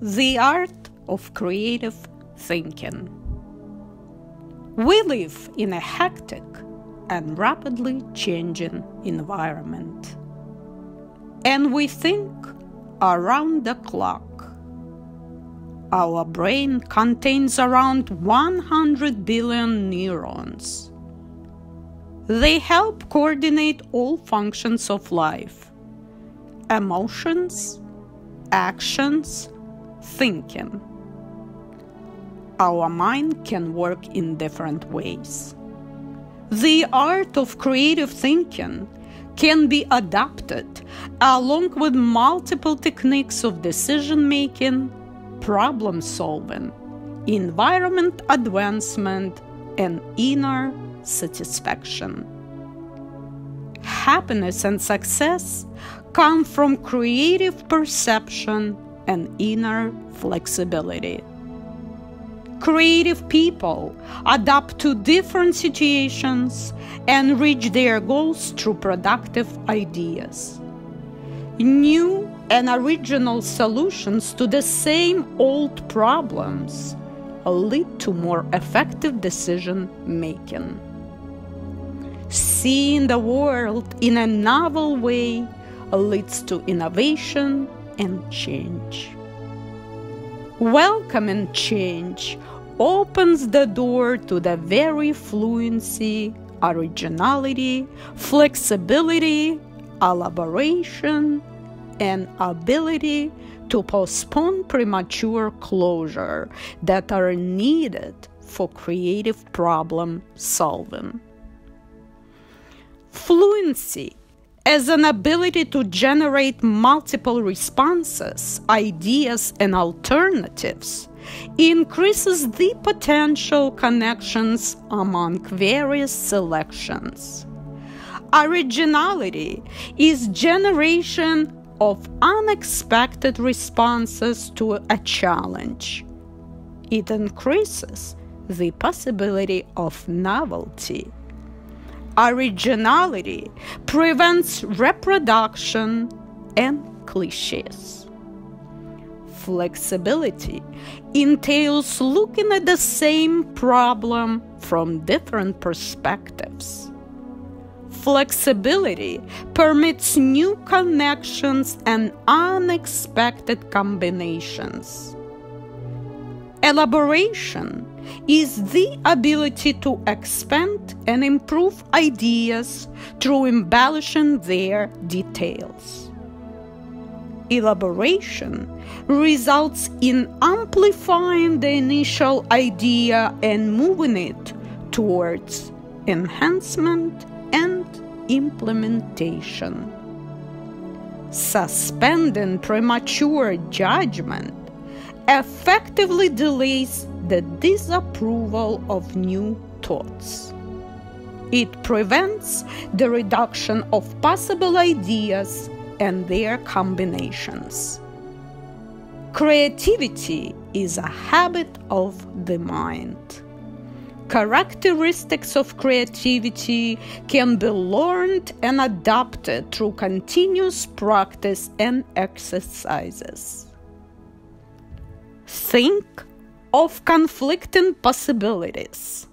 The art of creative thinking. We live in a hectic and rapidly changing environment, and we think around the clock. Our brain contains around 100 billion neurons. They help coordinate all functions of life: emotions, actions, thinking. Our mind can work in different ways. The art of creative thinking can be adapted along with multiple techniques of decision-making, problem-solving, environment advancement, and inner satisfaction. Happiness and success come from creative perception and inner flexibility. Creative people adapt to different situations and reach their goals through productive ideas. New and original solutions to the same old problems lead to more effective decision-making. Seeing the world in a novel way leads to innovation and change. Welcoming change opens the door to the very fluency, originality, flexibility, elaboration, and ability to postpone premature closure that are needed for creative problem solving. Fluency as an ability to generate multiple responses, ideas, and alternatives increases the potential connections among various selections. Originality is generation of unexpected responses to a challenge. It increases the possibility of novelty. Originality prevents reproduction and cliches. Flexibility entails looking at the same problem from different perspectives. Flexibility permits new connections and unexpected combinations. Elaboration is the ability to expand and improve ideas through embellishing their details. Elaboration results in amplifying the initial idea and moving it towards enhancement and implementation. Suspending premature judgment effectively delays the disapproval of new thoughts. It prevents the reduction of possible ideas and their combinations. Creativity is a habit of the mind. Characteristics of creativity can be learned and adapted through continuous practice and exercises. Think of conflicting possibilities.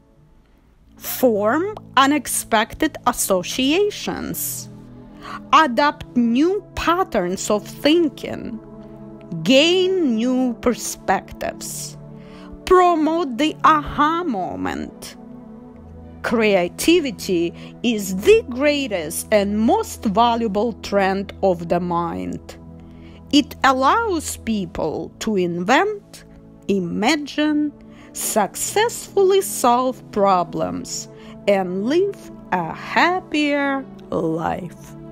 Form unexpected associations. Adopt new patterns of thinking. Gain new perspectives. Promote the aha moment. Creativity is the greatest and most valuable trend of the mind. It allows people to invent, imagine, successfully solve problems, and live a happier life.